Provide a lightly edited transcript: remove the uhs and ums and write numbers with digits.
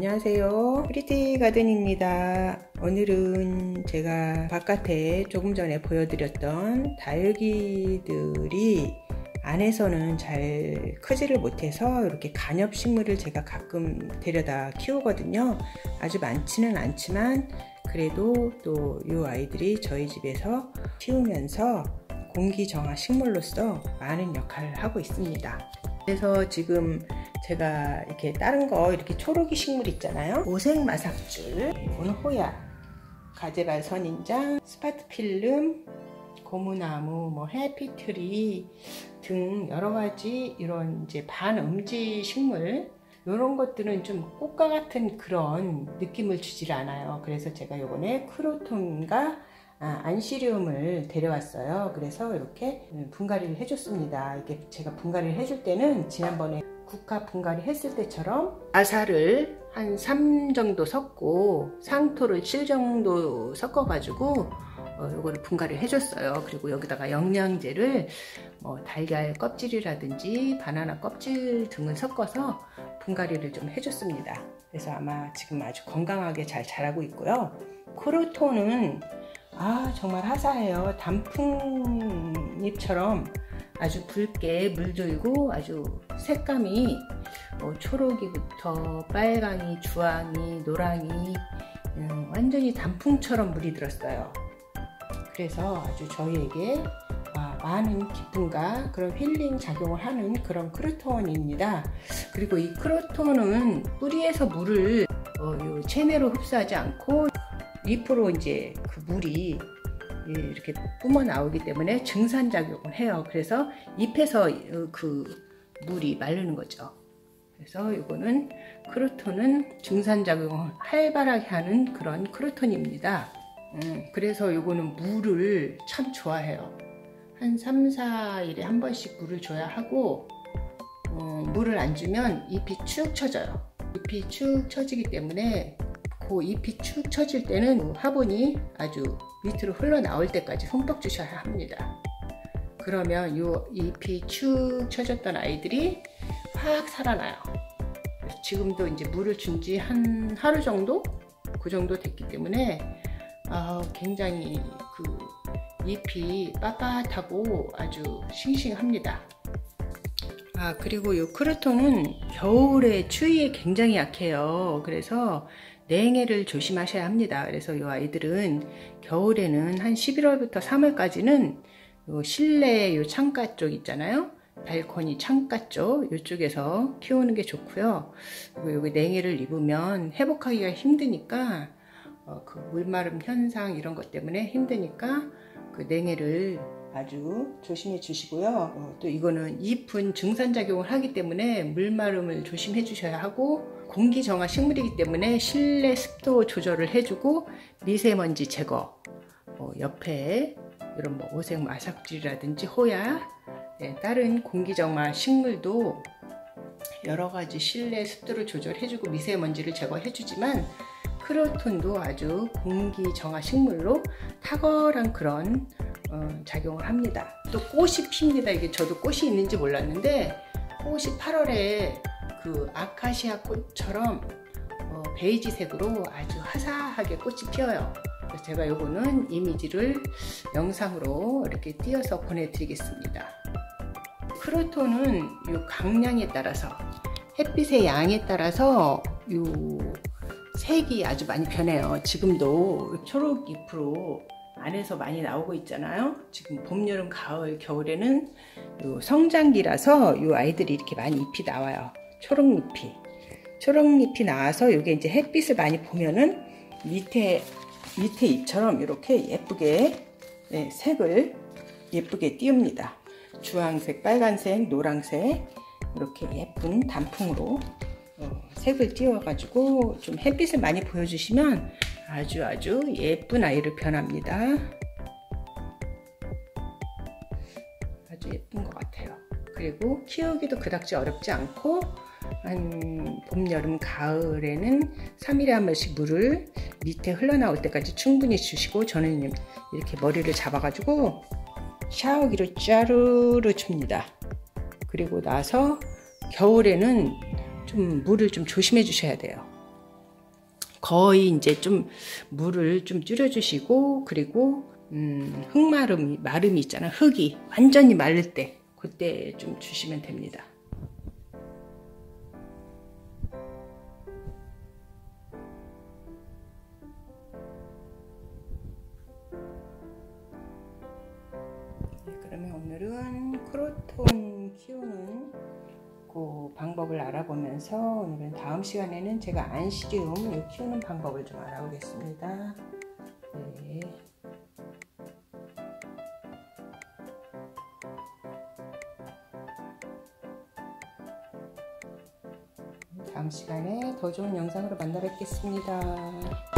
안녕하세요, 프리티 가든입니다. 오늘은 제가 바깥에 조금 전에 보여드렸던 다육이들이 안에서는 잘 크지를 못해서 이렇게 관엽식물을 제가 가끔 데려다 키우거든요. 아주 많지는 않지만 그래도 또 이 아이들이 저희 집에서 키우면서 공기정화 식물로서 많은 역할을 하고 있습니다. 그래서 지금 제가 이렇게 다른 거 이렇게 초록이 식물 있잖아요. 오색마삭줄, 이거는 호야, 가재발 선인장, 스파트필름, 고무나무, 뭐 해피트리 등 여러가지 이런 이제 반음지 식물, 이런 것들은 좀 꽃과 같은 그런 느낌을 주질 않아요. 그래서 제가 요번에 크로톤과 안시리움을 데려왔어요. 그래서 이렇게 분갈이를 해줬습니다. 이게 제가 분갈이를 해줄 때는 지난번에 국화 분갈이 했을 때처럼 아사를 한 3 정도 섞고 상토를 7 정도 섞어 가지고 요거를 분갈이를 해줬어요. 그리고 여기다가 영양제를 달걀 껍질이라든지 바나나 껍질 등을 섞어서 분갈이를 좀 해줬습니다. 그래서 아마 지금 아주 건강하게 잘 자라고 있고요. 크로톤은 정말 화사해요. 단풍잎처럼 아주 붉게 물들고 아주 색감이 초록이부터 빨강이, 주황이, 노랑이 완전히 단풍처럼 물이 들었어요. 그래서 아주 저희에게 많은 기쁨과 그런 힐링 작용을 하는 그런 크로톤입니다. 그리고 이 크로톤은 뿌리에서 물을 체내로 흡수하지 않고 잎으로 이제 그 물이 이렇게 뿜어 나오기 때문에 증산작용을 해요. 그래서 잎에서 그 물이 마르는 거죠. 그래서 이거는 크로톤은 증산작용을 활발하게 하는 그런 크로톤입니다. 그래서 이거는 물을 참 좋아해요. 한 3, 4일에 한 번씩 물을 줘야 하고 물을 안 주면 잎이 축 처져요. 잎이 축 처지기 때문에 그 잎이 축 처질 때는 화분이 아주 밑으로 흘러나올 때까지 흠뻑 주셔야 합니다. 그러면 이 잎이 축 처졌던 아이들이 확 살아나요. 지금도 이제 물을 준 지 한 하루 정도? 그 정도 됐기 때문에 굉장히 그 잎이 빳빳하고 아주 싱싱합니다. 그리고 이 크로톤은 겨울에 추위에 굉장히 약해요. 그래서 냉해를 조심하셔야 합니다. 그래서 이 아이들은 겨울에는 한 11월부터 3월까지는 요 실내 요 창가 쪽 있잖아요. 발코니 창가 쪽 이쪽에서 키우는 게 좋고요. 그리고 여기 냉해를 입으면 회복하기가 힘드니까 그 물마름 현상 이런 것 때문에 힘드니까 그 냉해를 아주 조심해 주시고요. 또 이거는 잎은 증산작용을 하기 때문에 물마름을 조심해 주셔야 하고, 공기정화 식물이기 때문에 실내 습도 조절을 해주고 미세먼지 제거, 옆에 이런 오색 마삭쥐라든지 호야, 다른 공기정화 식물도 여러가지 실내 습도를 조절해주고 미세먼지를 제거해주지만 크로톤도 아주 공기정화 식물로 탁월한 그런 작용을 합니다. 또 꽃이 핍니다. 이게 저도 꽃이 있는지 몰랐는데 꽃이 8월에 그 아카시아 꽃처럼 베이지색으로 아주 화사하게 꽃이 피어요. 그래서 제가 요거는 이미지를 영상으로 이렇게 띄어서 보내드리겠습니다. 크로톤은 요 강량에 따라서, 햇빛의 양에 따라서 요 색이 아주 많이 변해요. 지금도 초록 잎으로 안에서 많이 나오고 있잖아요. 지금 봄, 여름, 가을, 겨울에는 요 성장기라서 요 아이들이 이렇게 많이 잎이 나와요. 초록잎이 나와서 이게 이제 햇빛을 많이 보면은 밑에 잎처럼 이렇게 예쁘게 색을 예쁘게 띄웁니다. 주황색, 빨간색, 노란색 이렇게 예쁜 단풍으로 색을 띄워가지고 좀 햇빛을 많이 보여주시면 아주 예쁜 아이를 변합니다. 아주 예쁜 것 같아요. 그리고 키우기도 그닥지 어렵지 않고 한 봄, 여름, 가을에는 3일에 한 번씩 물을 밑에 흘러나올 때까지 충분히 주시고, 저는 이렇게 머리를 잡아가지고 샤워기로 짜르르 줍니다. 그리고 나서 겨울에는 좀 물을 좀 조심해 주셔야 돼요. 거의 이제 좀 물을 좀 줄여주시고, 그리고 마름이 있잖아. 흙이 완전히 마를 때 그때 좀 주시면 됩니다. 그러면 오늘은 크로톤 키우는 그 방법을 알아보면서, 오늘은 다음 시간에는 제가 안시리움 키우는 방법을 좀 알아보겠습니다. 네. 다음 시간에 더 좋은 영상으로 만나 뵙겠습니다.